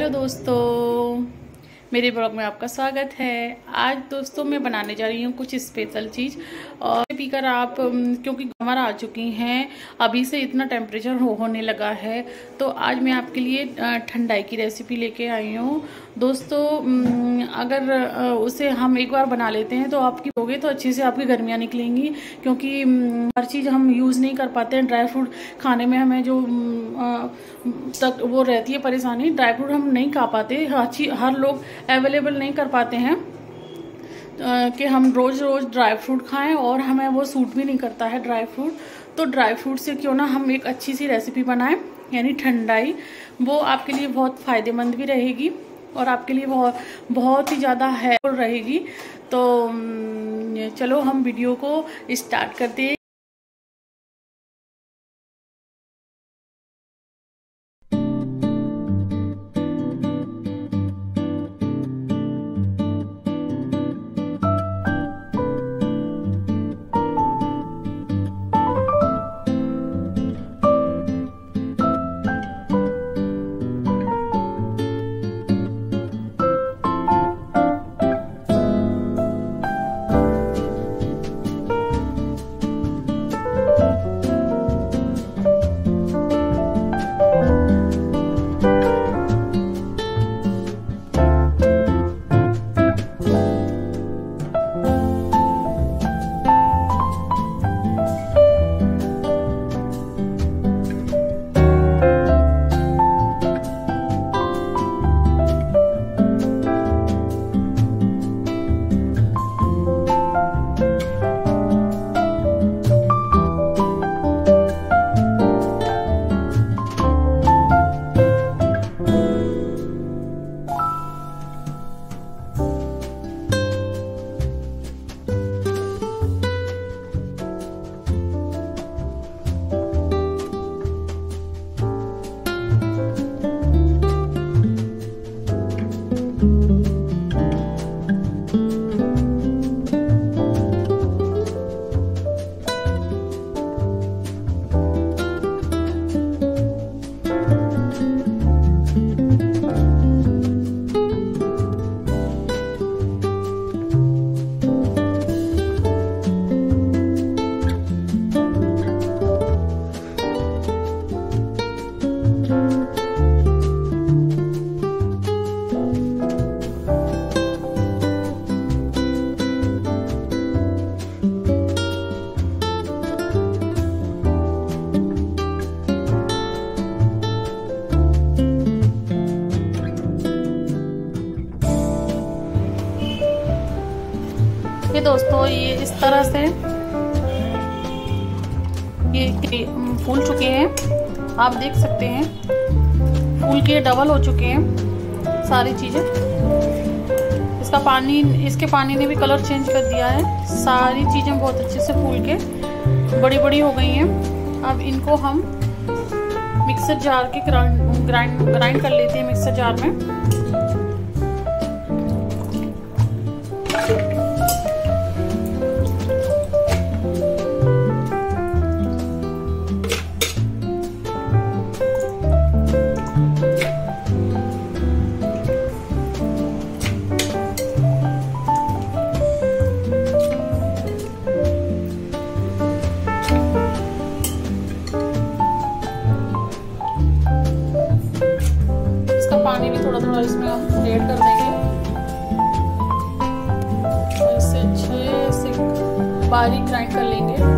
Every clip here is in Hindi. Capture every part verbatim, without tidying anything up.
हेलो दोस्तों, मेरे ब्लॉग में आपका स्वागत है। आज दोस्तों मैं बनाने जा रही हूँ कुछ स्पेशल चीज़। और पीकर आप, क्योंकि समर आ चुकी हैं, अभी से इतना टेम्परेचर हो होने लगा है, तो आज मैं आपके लिए ठंडाई की रेसिपी लेके आई हूँ। दोस्तों अगर उसे हम एक बार बना लेते हैं तो आपकी होगे तो अच्छे से आपकी गर्मियाँ निकलेंगी, क्योंकि हर चीज़ हम यूज़ नहीं कर पाते हैं। ड्राई फ्रूट खाने में हमें जो तक वो रहती है परेशानी, ड्राई फ्रूट हम नहीं खा पाते, अच्छी हर लोग अवेलेबल नहीं कर पाते हैं कि हम रोज़ रोज़ ड्राई फ्रूट खाएं, और हमें वो सूट भी नहीं करता है ड्राई फ्रूट। तो ड्राई फ्रूट से क्यों ना हम एक अच्छी सी रेसिपी बनाएं, यानी ठंडाई। वो आपके लिए बहुत फ़ायदेमंद भी रहेगी और आपके लिए बहुत बहुत ही ज़्यादा हेल्पफुल रहेगी। तो चलो हम वीडियो को स्टार्ट करते हैं। ये दोस्तों ये इस तरह से ये फूल चुके हैं, आप देख सकते हैं फूल के डबल हो चुके हैं सारी चीजें। इसका पानी, इसके पानी ने भी कलर चेंज कर दिया है। सारी चीजें बहुत अच्छे से फूल के बड़ी बड़ी हो गई हैं। अब इनको हम मिक्सर जार के ग्राइंड ग्राइंड ग्राइंड कर लेते हैं मिक्सर जार में। पानी भी थोड़ा थोड़ा इसमें हम ऐड कर देंगे, इससे अच्छे से बारीक ग्राइंड कर लेंगे।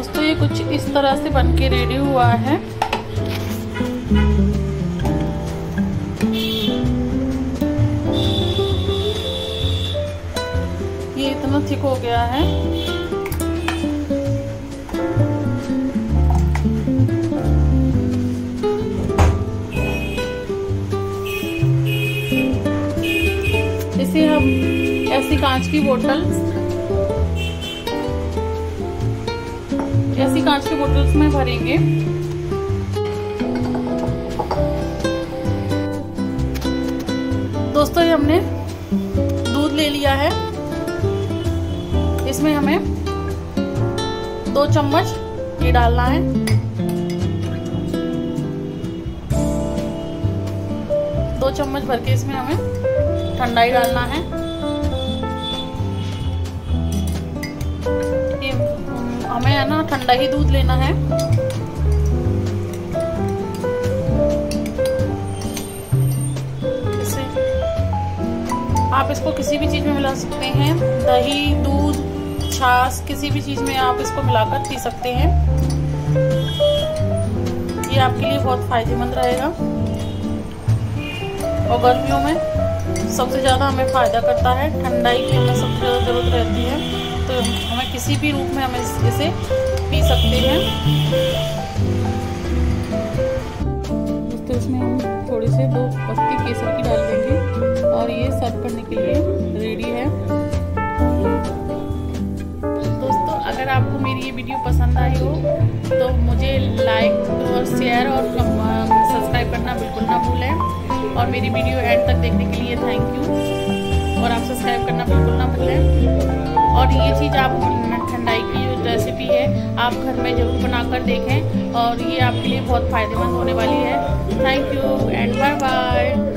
दोस्तों ये कुछ इस तरह से बन के रेडी हुआ है। ये इतना थिक हो गया है। इसे हम ऐसी कांच की बोतल ऐसी कांच की बोतल्स में भरेंगे। दोस्तों ये हमने दूध ले लिया है, इसमें हमें दो चम्मच ये डालना है। दो चम्मच भर के इसमें हमें ठंडाई डालना है। ये हमें है ना ठंडा ही दूध लेना है। इससे आप इसको किसी भी चीज में मिला सकते हैं, दही, दूध, छाछ, किसी भी चीज में आप इसको मिलाकर पी सकते हैं। ये आपके लिए बहुत फायदेमंद रहेगा और गर्मियों में सबसे ज़्यादा हमें फ़ायदा करता है। ठंडाई की हमें सबसे ज़्यादा ज़रूरत रहती है, तो हमें किसी भी रूप में हमें इसे पी सकते हैं। दोस्तों इसमें हम थोड़ी से दो पत्ती केसर की डाल देंगे और ये सर्व करने के लिए रेडी है। दोस्तों अगर आपको मेरी ये वीडियो पसंद आई हो तो मुझे लाइक और शेयर और सब्सक्राइब करना बिल्कुल ना भूलें और मेरी वीडियो एंड तक देखने के लिए थैंक यू। और आप सब्सक्राइब करना बिल्कुल ना भूलें। और ये चीज़ आप ठंडाई की जो रेसिपी है आप घर में ज़रूर बनाकर देखें और ये आपके लिए बहुत फ़ायदेमंद होने वाली है। Thank you and bye bye.